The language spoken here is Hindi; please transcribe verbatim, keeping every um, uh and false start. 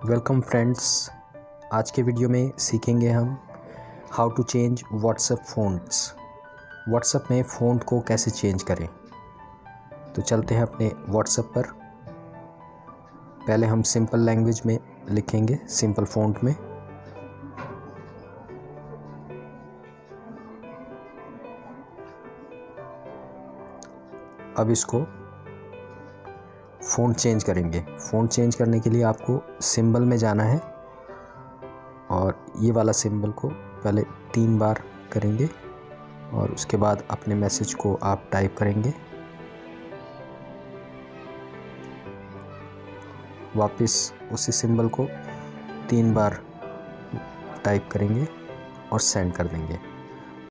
Welcome friends. आज के वीडियो में सीखेंगे हम how to change WhatsApp fonts. WhatsApp में फ़ॉन्ट को कैसे चेंज करें। तो चलते हैं अपने व्हाट्सएप पर। पहले हम सिंपल लैंग्वेज में लिखेंगे, सिंपल फ़ॉन्ट में। अब इसको फ़ॉन्ट चेंज करेंगे। फ़ॉन्ट चेंज करने के लिए आपको सिंबल में जाना है और ये वाला सिंबल को पहले तीन बार करेंगे और उसके बाद अपने मैसेज को आप टाइप करेंगे। वापस उसी सिंबल को तीन बार टाइप करेंगे और सेंड कर देंगे।